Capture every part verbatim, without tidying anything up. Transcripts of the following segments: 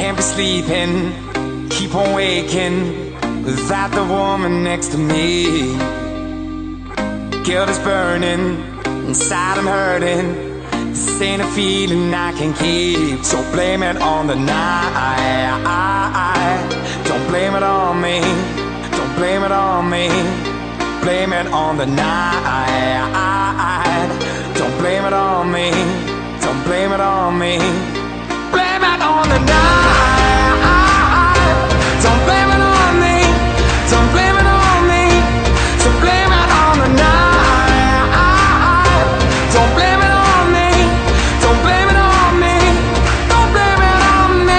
Can't be sleeping, keep on waking without the woman next to me. Guilt is burning, inside I'm hurting. This ain't a feeling I can keep. So blame it on the night. Don't blame it on me. Don't blame it on me. Blame it on the night. Don't blame it on me. Don't blame it on me. Blame it on the night. Don't blame it on me. Don't blame it on me. So blame it on the night. Don't blame it on me. Don't blame it on me. Don't blame it on me.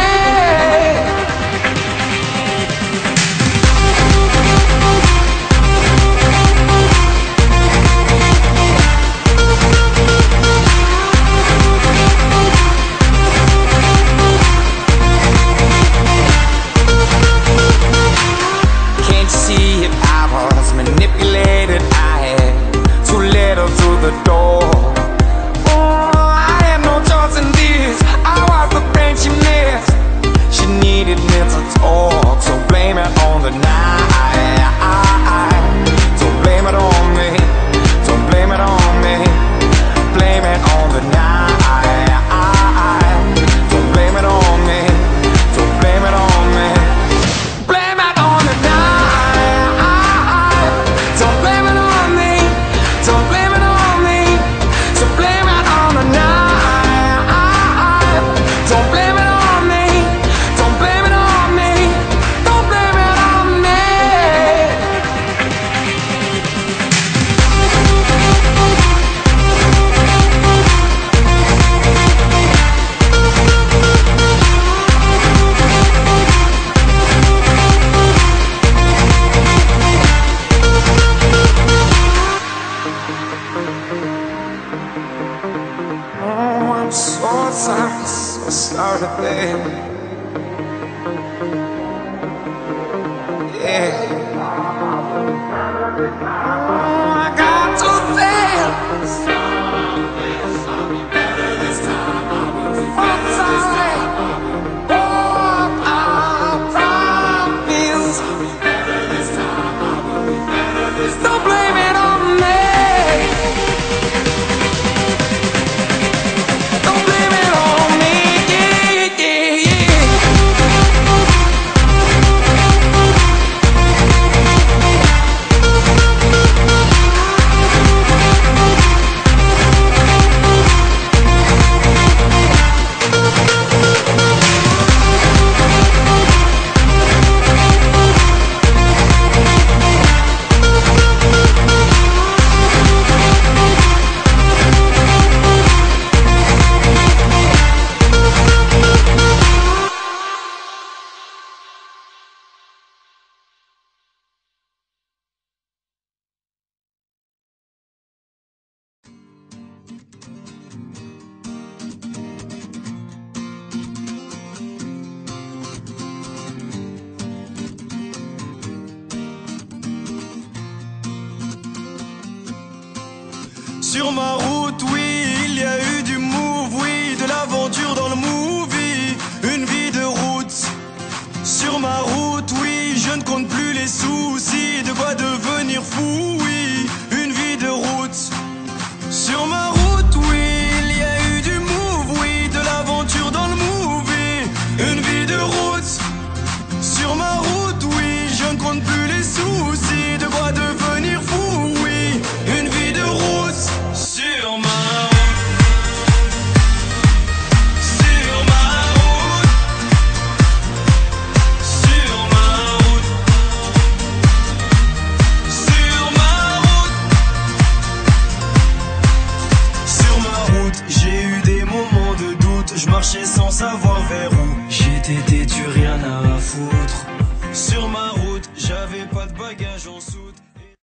Can't you see it? I was manipulated. I had too little through the door. Oh, I had no choice in this. I was the friend she missed. She needed me to talk. So blame it on the night. Don't blame it on me. Don't blame it on me. Blame it on the night. Don't blame it on me. Don't blame it on me. Blame it on the night. Don't blame it on me. Don't blame it on me. So blame it on the night. Don't blame it on me. Don't blame it on me. Don't blame it on me. Oh, I'm so sorry, so sorry, babe. Yeah. Oh, I got to dance. I'm sorry. Oh, I promise. Don't blame it on me. Don't blame it on me. Yeah, yeah, yeah. Sur ma route, oui, il y a eu du move, oui, de l'aventure dans le movie, une vie de route. Sur ma route, oui, je ne compte plus les soucis, de quoi devenir fou, oui, une vie de route. Sur ma route, oui, il y a eu du move, oui, de l'aventure dans le movie, une vie de route. Sur ma route, oui, je ne compte plus les soucis, de quoi devenir fou, oui, une vie de route. Sur ma route, sur ma route, sur ma route, sur ma route, sur ma route, j'ai eu des moments de doute, je marchais sans savoir vers où, j'étais têtu, rien à foutre. Sur ma route, j'avais pas de bagages en soute.